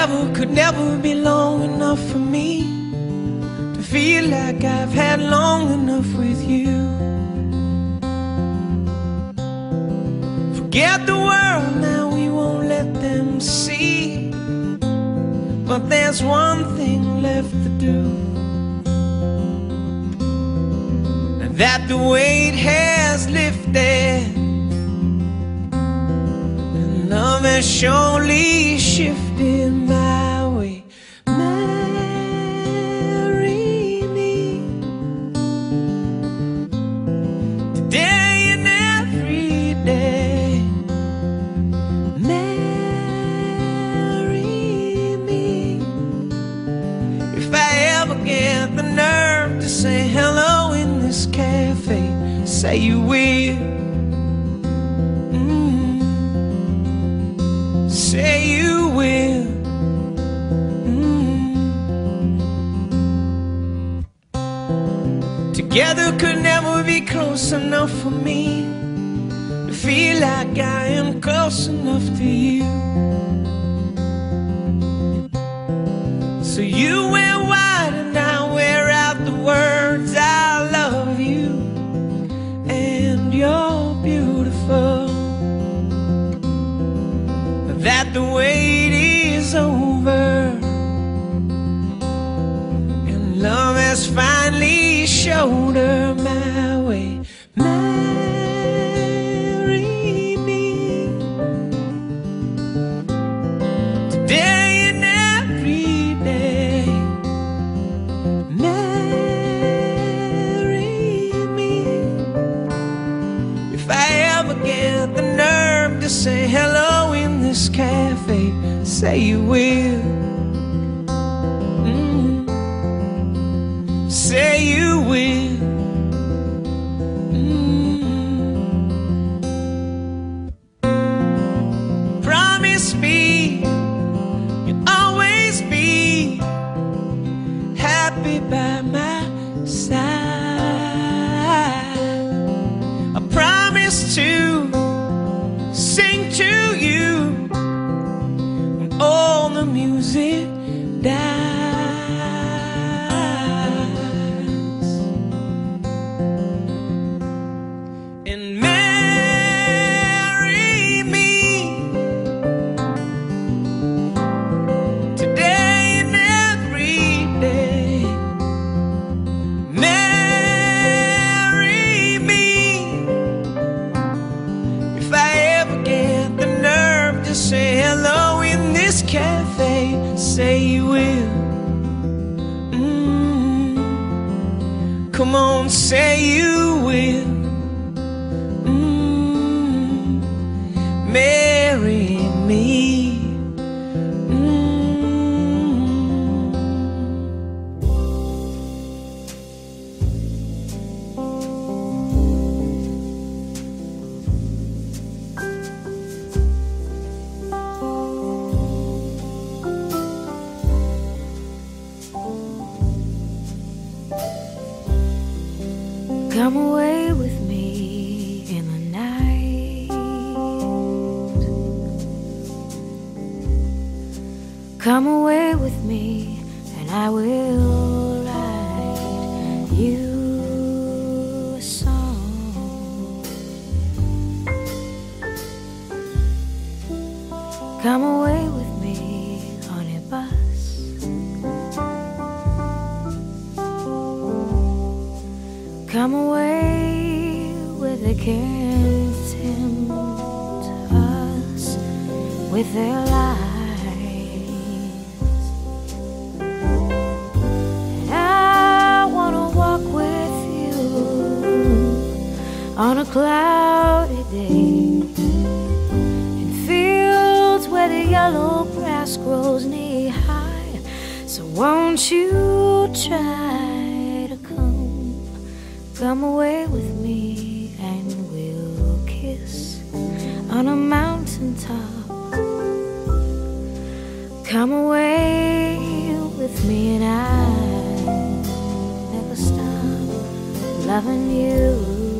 could never be long enough for me to feel like I've had long enough with you. Forget the world now, we won't let them see. But there's one thing left to do, and that the weight has lifted, and love has surely shifted my way. Marry me today and every day. Get the nerve to say hello in this cafe, say you will. Say you will. Together could never be close enough for me to feel like I am close enough to you. So you wear white and I wear out the words I love you, and you're beautiful. That the wait is over, and love has finally showed her my way. Marry me today. Say hello in this cafe, say you will. Say you will. Promise me you'll always be happy by my side. I promise to sing to you when all the music dies, and marry me today and every day. Marry me if I say hello in this cafe, say you will. Come on, say you will. Marry me. Come away with me in the night. Come away with me and I will write you a song. Come away with me on a bus. Come away where they can't tempt us with their lies. And I wanna walk with you on a cloudy day in fields where the yellow grass grows knee high. So won't you try to come away with me and we'll kiss on a mountaintop. Come away with me and I'll never stop loving you.